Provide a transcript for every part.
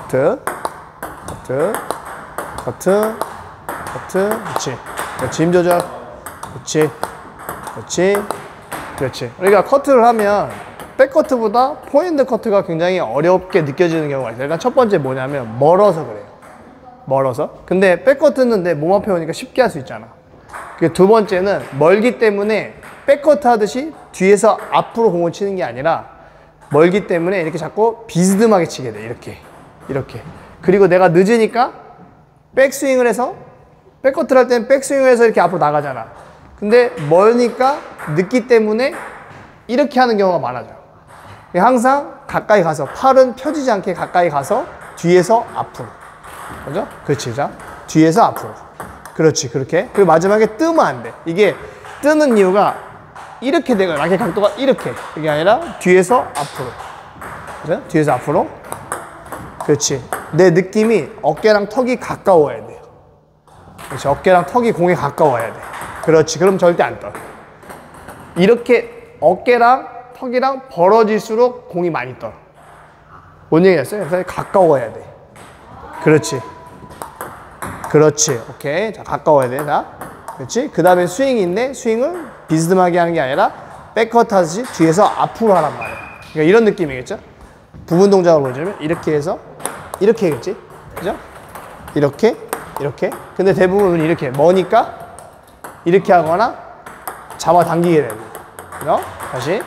커트, 커트, 커트, 커트. 그렇지. 그렇지. 힘 조절. 그렇지. 그렇지. 그렇지. 그러니까 커트를 하면 백커트보다 포핸드 커트가 굉장히 어렵게 느껴지는 경우가 있어요. 그러니까 첫 번째 뭐냐면 멀어서 그래요. 멀어서. 근데 백커트는 내 몸 앞에 오니까 쉽게 할 수 있잖아. 두 번째는 멀기 때문에 백커트 하듯이 뒤에서 앞으로 공을 치는 게 아니라 멀기 때문에 이렇게 자꾸 비스듬하게 치게 돼. 이렇게. 이렇게. 그리고 내가 늦으니까 백스윙을 해서 백커트를 할 때는 백스윙을 해서 이렇게 앞으로 나가잖아. 근데 멀니까 늦기 때문에 이렇게 하는 경우가 많아져요. 항상 가까이 가서 팔은 펴지지 않게 가까이 가서 뒤에서 앞으로. 그죠? 그렇지. 자, 뒤에서 앞으로. 그렇지. 그렇게. 그리고 마지막에 뜨면 안 돼. 이게 뜨는 이유가 이렇게 되고 라켓 각도가 이렇게. 이게 아니라 뒤에서 앞으로. 그죠? 뒤에서 앞으로. 그렇지. 내 느낌이 어깨랑 턱이 가까워야 돼요. 그렇지. 어깨랑 턱이 공에 가까워야 돼. 그렇지. 그럼 절대 안 떠. 이렇게 어깨랑 턱이랑 벌어질수록 공이 많이 떠. 뭔 얘기였어요? 그래서 가까워야 돼. 그렇지. 그렇지. 오케이. 자, 가까워야 돼. 자, 그렇지. 그 다음에 스윙이 있네. 스윙을 비스듬하게 하는 게 아니라 백커트 하듯이 뒤에서 앞으로 하란 말이야. 그러니까 이런 느낌이겠죠? 부분 동작으로 보여주면 이렇게 해서 이렇게 하겠지? 그죠? 이렇게, 이렇게. 근데 대부분은 이렇게 머니까 이렇게 하거나 잡아당기게 되고. 그죠? 다시.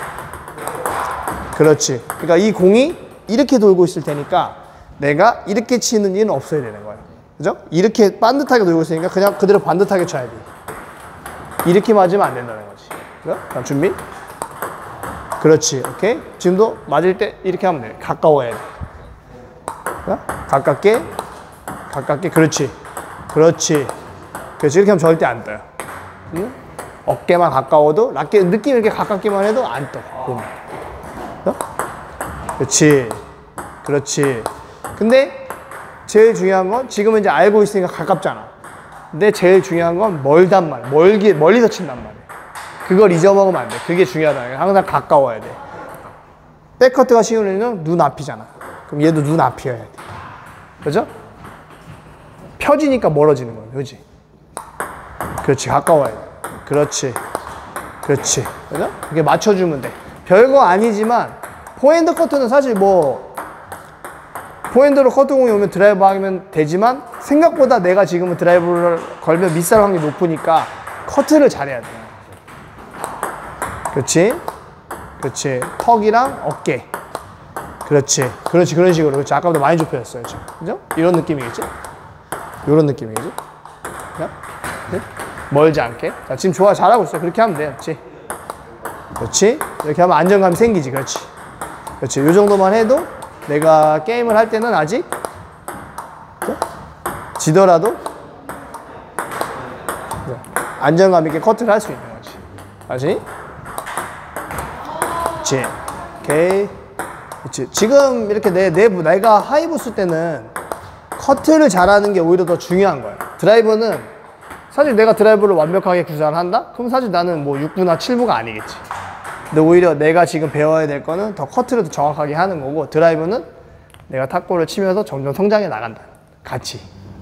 그렇지. 그러니까 이 공이 이렇게 돌고 있을 테니까 내가 이렇게 치는 일은 없어야 되는 거예요. 그죠? 이렇게 반듯하게 돌고 있으니까 그냥 그대로 반듯하게 쳐야 돼. 이렇게 맞으면 안 된다는 거지. 그죠? 자, 준비. 그렇지. 오케이. 지금도 맞을 때 이렇게 하면 돼. 가까워야 돼. 그죠? 가깝게. 가깝게. 그렇지. 그렇지. 그렇지. 이렇게 하면 절대 안 떠요. 응? 어깨만 가까워도 라켓 느낌 이렇게 가깝게만 해도 안 떠. 보면. 그죠? 그렇지. 그렇지. 근데 제일 중요한 건 지금은 이제 알고 있으니까 가깝잖아. 근데 제일 중요한 건 멀단 말이야. 멀리서 친단 말이야. 그걸 잊어먹으면 안 돼. 그게 중요하다. 항상 가까워야 돼. 백커트가 쉬운 애는 눈 앞이잖아. 그럼 얘도 눈 앞이어야 돼. 그죠? 펴지니까 멀어지는 거야. 그지? 그렇지. 가까워야 돼. 그렇지. 그렇지. 그죠? 이렇게 맞춰주면 돼. 별거 아니지만 포핸드 커트는 사실 뭐 포핸드로 커트공이 오면 드라이브 하면 되지만 생각보다 내가 지금은 드라이브를 걸면 미스할 확률이 높으니까 커트를 잘해야 돼. 그렇지. 그렇지. 턱이랑 어깨. 그렇지. 그렇지. 그런 식으로. 그렇지. 아까보다 많이 좁혀졌어요. 지금. 그죠? 이런 느낌이겠지? 이런 느낌이겠지? 네? 멀지 않게. 자, 지금 좋아. 잘하고 있어. 그렇게 하면 돼. 그렇지. 그렇지. 이렇게 하면 안정감이 생기지. 그렇지. 그렇지. 이 정도만 해도 내가 게임을 할 때는 아직 지더라도 안정감 있게 커트를 할 수 있는 거지. 다시. 그렇지. 오케이. 그렇지. 지금 이렇게 내가 하이브 쓸 때는 커트를 잘하는 게 오히려 더 중요한 거야. 드라이버는 사실 내가 드라이버를 완벽하게 구사를 한다? 그럼 사실 나는 뭐 6부나 7부가 아니겠지. 근데 오히려 내가 지금 배워야 될 거는 더 커트를 더 정확하게 하는 거고, 드라이브는 내가 탑볼을 치면서 점점 성장해 나간다. 같이.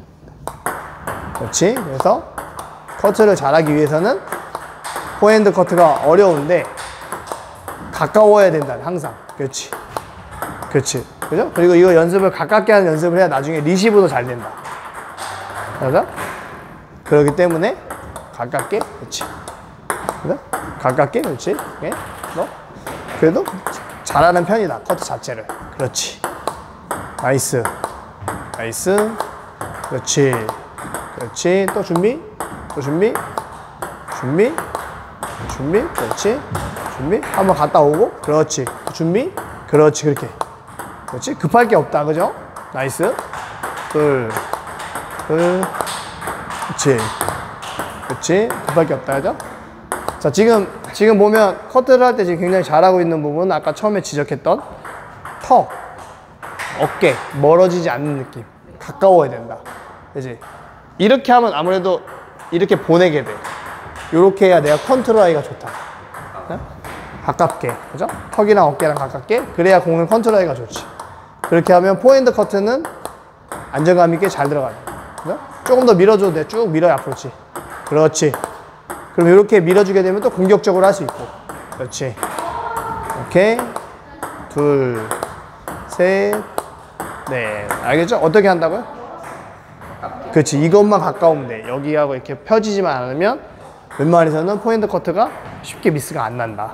그렇지. 그래서 커트를 잘하기 위해서는 포핸드 커트가 어려운데 가까워야 된다. 항상. 그렇지. 그렇지. 그죠? 그리고 이거 연습을 가깝게 하는 연습을 해야 나중에 리시브도 잘 된다. 그래서 그렇기 때문에 가깝게. 그렇지. 그죠? 가깝게. 그렇지. 예? 너 그래도 잘하는 편이다. 커트 자체를. 그렇지. 나이스. 나이스. 그렇지. 그렇지. 또 준비. 또 준비. 준비. 준비. 그렇지. 준비. 한번 갔다 오고. 그렇지. 준비. 그렇지. 그렇게. 그렇지. 급할 게 없다. 그죠? 나이스. 둘. 둘. 그렇지. 그렇지. 급할 게 없다. 그죠? 자, 지금 보면 커트를 할 때 지금 굉장히 잘하고 있는 부분은 아까 처음에 지적했던 턱, 어깨, 멀어지지 않는 느낌. 가까워야 된다. 그지? 이렇게 하면 아무래도 이렇게 보내게 돼. 이렇게 해야 내가 컨트롤하기가 좋다. 네? 가깝게. 그죠? 턱이랑 어깨랑 가깝게. 그래야 공을 컨트롤하기가 좋지. 그렇게 하면 포핸드 커트는 안정감 있게 잘 들어가요. 그죠? 조금 더 밀어줘도 돼. 쭉 밀어요, 앞으로지. 그렇지. 그럼 이렇게 밀어주게 되면 또 공격적으로 할 수 있고. 그렇지. 오케이. 둘, 셋, 넷. 알겠죠? 어떻게 한다고요? 그렇지. 이것만 가까우면 돼. 여기하고 이렇게 펴지지만 않으면 웬만해서는 포핸드 커트가 쉽게 미스가 안 난다.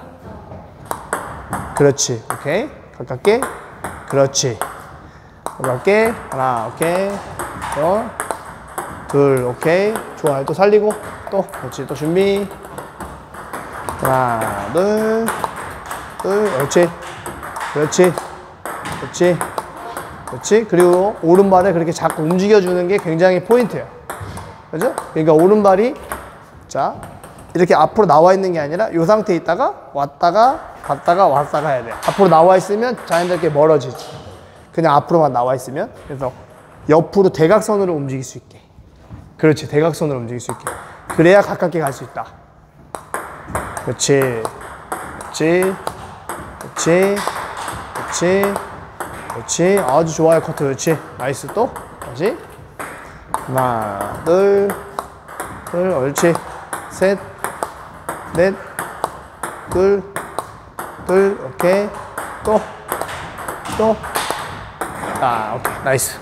그렇지. 오케이. 가깝게. 그렇지. 가깝게. 하나, 오케이. 둘, 오케이. 좋아요. 또 살리고. 또. 그렇지. 또 준비. 하나, 둘. 그렇지. 그렇지. 그렇지. 그렇지. 그리고 오른발을 그렇게 자꾸 움직여주는 게 굉장히 포인트예요. 그죠? 그러니까 오른발이 자 이렇게 앞으로 나와 있는 게 아니라 이 상태에 있다가 왔다가 갔다가 왔다가 해야 돼. 앞으로 나와 있으면 자연스럽게 멀어지지. 그냥 앞으로만 나와 있으면. 그래서 옆으로 대각선으로 움직일 수 있게. 그렇지. 대각선으로 움직일 수 있게. 그래야 가깝게 갈 수 있다. 그렇지. 그렇지. 그렇지. 그렇지. 그렇지. 아주 좋아요. 커트. 그렇지. 나이스. 또. 다시. 하나, 둘, 옳지. 셋, 넷, 둘, 오케이. 또. 오케이. 나이스.